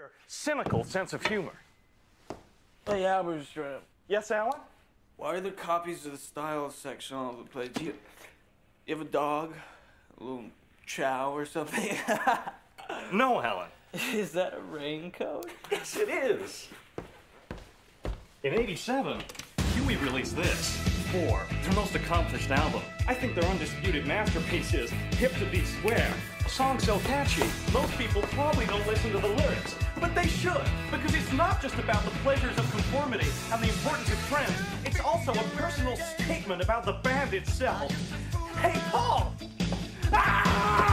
cynical sense of humor. Hey, Albertstrom. Yes, Alan? Why are there copies of the style section all over the place? Do you have a dog? A little chow or something? No, Helen. Is that a raincoat? Yes, it is. In '87, Huey released this. 4, their most accomplished album. I think their undisputed masterpiece is Hip to Be Square. A song so catchy, most people probably don't listen to the lyrics. But they should, because it's not just about the pleasures of conformity and the importance of trends. It's also a personal statement about the band itself. Hey, Paul! Ah!